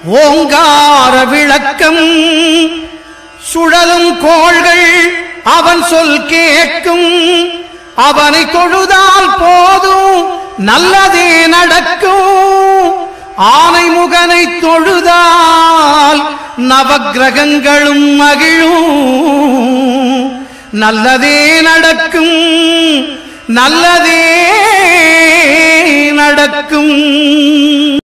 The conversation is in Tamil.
ஓங்கார விளக்கம் சுழலும் கோள்கள் அவன் சொல் கேட்கும். அவனை தொழுதால் போதும் நல்லதே நடக்கும். ஆனை முகனை தொழுதால் நவக்கிரகங்களும் மகிழும். நல்லதே நடக்கும், நல்லதே நடக்கும்.